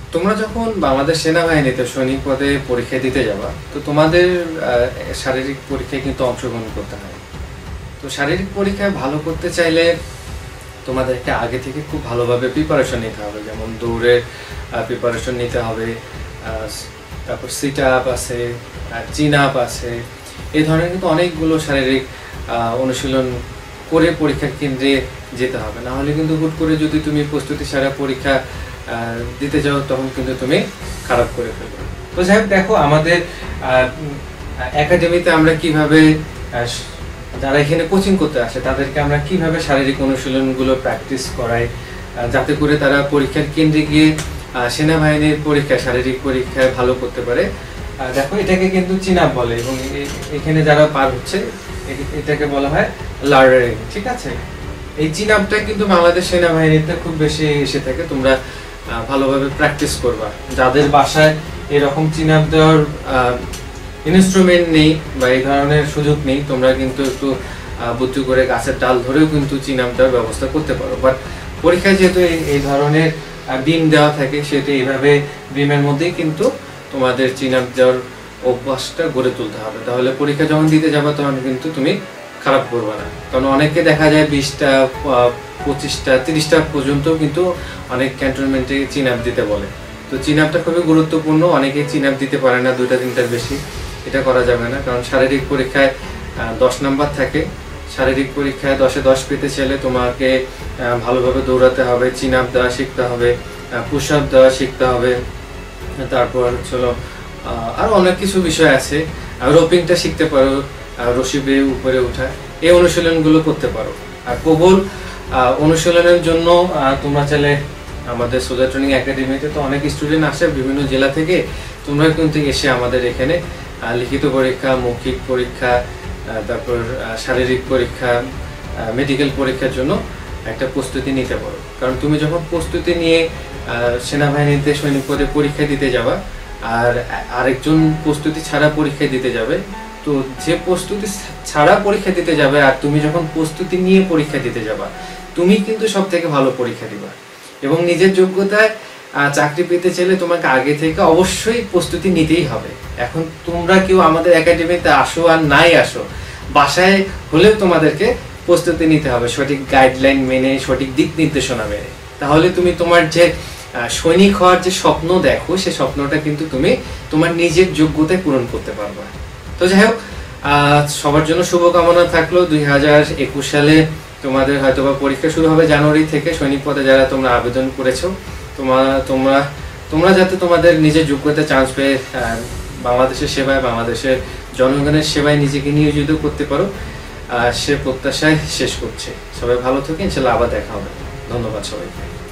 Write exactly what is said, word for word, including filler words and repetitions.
তোমরা যখন বাংলাদেশ সেনাবাহিনীতে সৈনিক পদে পরীক্ষা দিতে যাবা, তো তোমাদের শারীরিক পরীক্ষায় কিন্তু অংশগ্রহণ করতে হয়। তো শারীরিক পরীক্ষায় ভালো করতে চাইলে তোমাদেরকে আগে থেকে খুব ভালোভাবে প্রিপারেশন নিতে হবে। যেমন দৌড়ের প্রিপারেশন নিতে হবে, তারপর সিট আপ আছে, চিন আপ আছে, এই ধরনের কিন্তু অনেকগুলো শারীরিক অনুশীলন করে পরীক্ষার কেন্দ্রে যেতে হবে। না হলে কিন্তু হুট করে যদি তুমি প্রস্তুতি সারা পরীক্ষা দিতে যাও তখন কিন্তু তুমি খারাপ করে ফেলবে। তো যাই হোক, দেখো আমাদের একাডেমিতে আমরা কিভাবে, যারা এখানে কোচিং করতে আসে তাদেরকে আমরা কিভাবে শারীরিক অনুশীলনগুলো প্র্যাকটিস করাই, যাতে করে তারা পরীক্ষার কেন্দ্রে গিয়ে সেনাবাহিনীর পরীক্ষায় শারীরিক পরীক্ষায় ভালো করতে পারে। দেখো, এটাকে কিন্তু চিন আপ বলে এবং এখানে যারা পার হচ্ছে এটাকে বলা হয় লার্নারিং। ঠিক আছে, এই চিন আপটা কিন্তু বাংলাদেশ সেনাবাহিনীতে খুব বেশি এসে থাকে। তোমরা ভালোভাবে প্র্যাকটিস করবা। যাদের বাসায় এরকম চিন আপ দেওয়ার ইনস্ট্রুমেন্ট নেই বা এই ধরনের সুযোগ নেই, তোমরা কিন্তু একটু বুদ্ধি করে গাছের ডাল ধরেও কিন্তু চিন আপ দেওয়ার ব্যবস্থা করতে পারো। বাট পরীক্ষায় যেহেতু এই ধরনের বিম দেওয়া থাকে, সেহেতু এইভাবে বিমের মধ্যেই কিন্তু তোমাদের চিন আপ দেওয়ার অভ্যাসটা গড়ে তুলতে হবে। তাহলে পরীক্ষা যখন দিতে যাবে তখন কিন্তু তুমি খারাপ করবে না। কারণ অনেকে দেখা যায় বিশটা পঁচিশটা তিরিশটা পর্যন্ত কিন্তু অনেক ক্যান্টনমেন্টে চিন আপ দিতে বলে। তো চিন আপটা খুবই গুরুত্বপূর্ণ। অনেকে চিন আপ দিতে পারে না, দুইটা তিনটার বেশি। এটা করা যাবে না, কারণ শারীরিক পরীক্ষায় দশ নাম্বার থাকে। শারীরিক পরীক্ষায় দশে দশ পেতে চাইলে তোমাকে ভালোভাবে দৌড়াতে হবে, চিন আপ দেওয়া শিখতে হবে, পুশ আপ দেওয়া শিখতে হবে, তারপর হলো আরো অনেক কিছু বিষয় আছে। রোপিংটা শিখতে পারো, রশি বেয়ে উপরে ওঠা, এই অনুশীলনগুলো করতে পারো। আর প্রবল অনুশীলনের জন্য তোমরা চাইলে আমাদের সোলজার ট্রেনিং একাডেমিতে তো অনেক স্টুডেন্ট আসে বিভিন্ন জেলা থেকে। তোমরা কিন্তু এসে আমাদের এখানে লিখিত পরীক্ষা, মৌখিক পরীক্ষা, তারপর শারীরিক পরীক্ষা, মেডিকেল পরীক্ষার জন্য একটা প্রস্তুতি নিতে পারো। কারণ তুমি যখন প্রস্তুতি নিয়ে সেনাবাহিনীতে সৈনিক পদে পরীক্ষা দিতে যাবা আর আরেকজন প্রস্তুতি ছাড়া পরীক্ষা দিতে যাবে, তো যে প্রস্তুতি ছাড়া পরীক্ষা দিতে যাবে আর তুমি যখন প্রস্তুতি নিয়ে পরীক্ষা দিতে যাবা, তুমি কিন্তু সব থেকে ভালো পরীক্ষা দিবা। এবং নিজের যোগ্যতায় চাকরি পেতে চাইলে তোমাকে আগে থেকে অবশ্যই প্রস্তুতি নিতেই হবে। এখন তোমরা কেউ আমাদের একাডেমিতে আসো আর নাই আসো, বাসায় হলেও তোমাদেরকে প্রস্তুতি নিতে হবে সঠিক গাইডলাইন মেনে, সঠিক দিক নির্দেশনা মেনে। তাহলে তুমি তোমার যে সৈনিক হওয়ার যে স্বপ্ন দেখো, সে স্বপ্নটা কিন্তু তুমি তোমার নিজের যোগ্যতায় পূরণ করতে পারবে। তো যাই হোক, সবার জন্য শুভকামনা থাকলো। দুই হাজার একুশ সালে তোমাদের হয়তোবা পরীক্ষা শুরু হবে জানুয়ারি থেকে। সৈনিক পদে যারা তোমরা আবেদন করেছো, তোমরা তোমরা তোমরা যাতে তোমাদের নিজের যোগ্যতা চান্স পেয়ে বাংলাদেশের সেবায়, বাংলাদেশের জনগণের সেবায় নিজেকে নিয়োজিত করতে পারো, সে প্রত্যাশায় শেষ করছে। সবাই ভালো থাকেন, ইনশাআল্লাহ আবার দেখা হবে। ধন্যবাদ সবাইকে।